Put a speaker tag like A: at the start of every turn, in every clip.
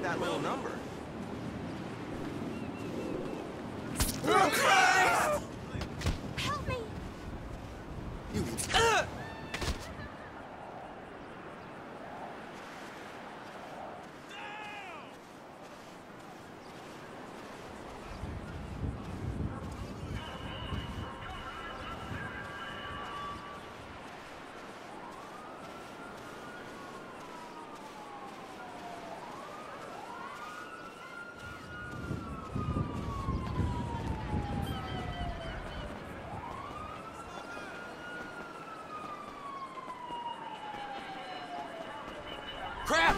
A: that little number.
B: Help me!
A: You... Crap!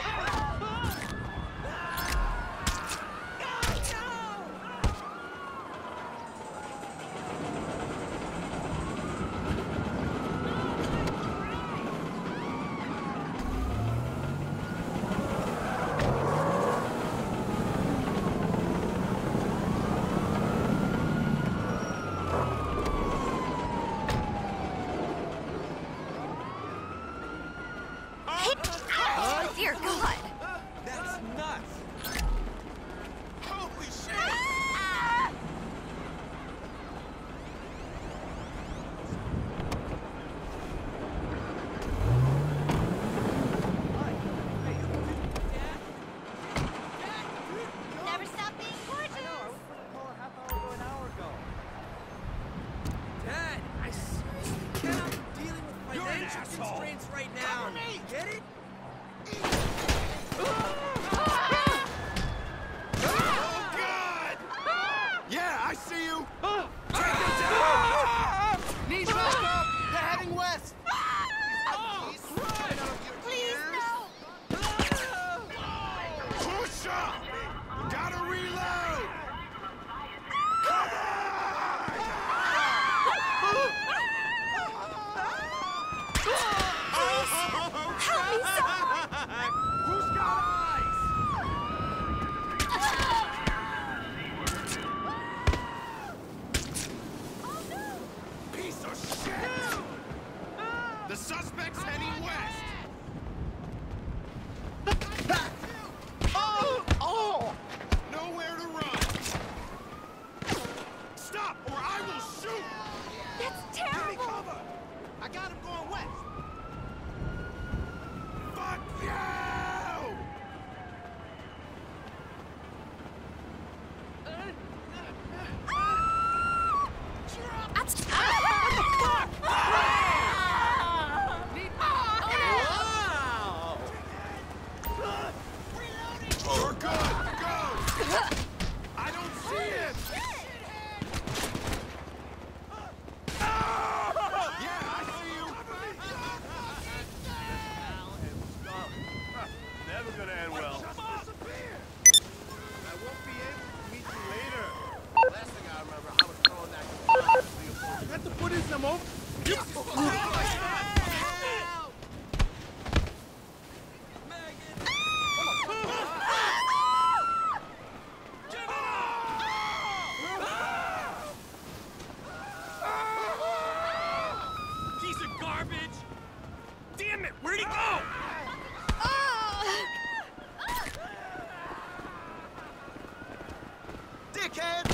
B: Dear God!
A: That's nuts! Holy shit!
B: Never stop being gorgeous!
C: I know, I was gonna call a half hour ago, an hour ago.
A: Dad, I seriously cannot be dealing with financial constraints right now.
C: Cover me!
A: Get it?
C: Oh, God!
A: Yeah, I see you!
C: Knees back up! They're heading west!
B: Please, no!
C: Push up! Gotta reload! Come on!
B: Help me, someone!
C: Who's got eyes? Piece of shit! The suspect's heading west! Oh! Nowhere to run! Stop, or I will shoot!
B: That's
C: Give me
B: terrible!
C: cover! I got him going west! Fuck you!
B: That's...
C: You're good! Go! I don't see him! Yeah, I see you! Never gonna end well. I won't be able to meet you later. Last thing I remember, I was throwing that. You have to put in some over.
A: Piece of garbage! Damn it, where'd he go? Dickhead!